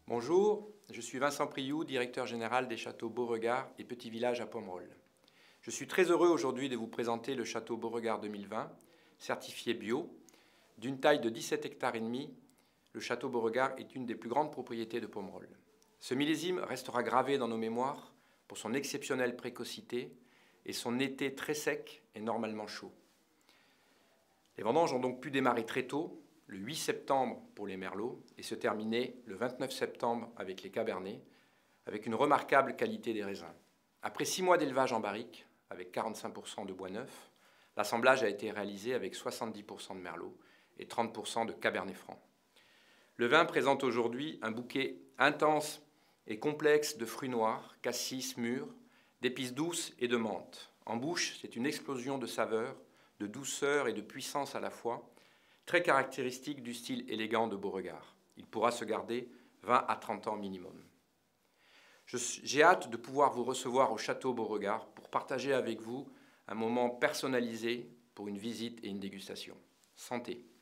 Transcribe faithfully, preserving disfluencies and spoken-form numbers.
Bonjour, je suis Vincent Priou, directeur général des châteaux Beauregard et Petits Villages à Pomerol. Je suis très heureux aujourd'hui de vous présenter le château Beauregard deux mille vingt, certifié bio. D'une taille de dix-sept hectares et demi, le château Beauregard est une des plus grandes propriétés de Pomerol. Ce millésime restera gravé dans nos mémoires pour son exceptionnelle précocité et son été très sec et normalement chaud. Les vendanges ont donc pu démarrer très tôt, le huit septembre pour les merlots, et se terminer le vingt-neuf septembre avec les cabernets, avec une remarquable qualité des raisins. Après six mois d'élevage en barrique, avec quarante-cinq pour cent de bois neuf, l'assemblage a été réalisé avec soixante-dix pour cent de merlot et trente pour cent de cabernet franc. Le vin présente aujourd'hui un bouquet intense et complexe de fruits noirs, cassis, mûrs, d'épices douces et de menthe. En bouche, c'est une explosion de saveurs, de douceur et de puissance à la fois, très caractéristique du style élégant de Beauregard. Il pourra se garder vingt à trente ans minimum. J'ai hâte de pouvoir vous recevoir au château Beauregard pour partager avec vous un moment personnalisé pour une visite et une dégustation. Santé!